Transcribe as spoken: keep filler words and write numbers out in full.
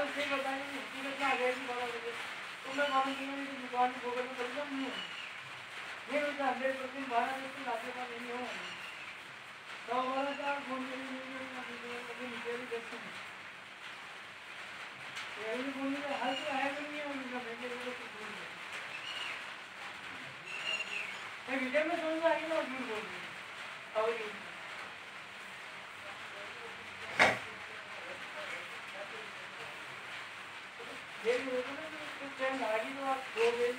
कल से बताइए हकीकत में आ जाएगी बारह बजे तो मैं मालूम कि मेरी दुकान गोबर में करूँगा नहीं हूँ ये मुझे हंड्रेड परसेंट बारह बजे से लाते का नहीं हो तो हमारा क्या फोन कभी नीचे भी देखते हैं यही बोलिए हर कोई आया भी नहीं है उनका भेजे लोग तो बोल रहे मैं वीडियो में सुन रहा है और झूठ बोल रही हूँ और ये लोगों ने तो ट्रेन आ गई तो आप दो बजे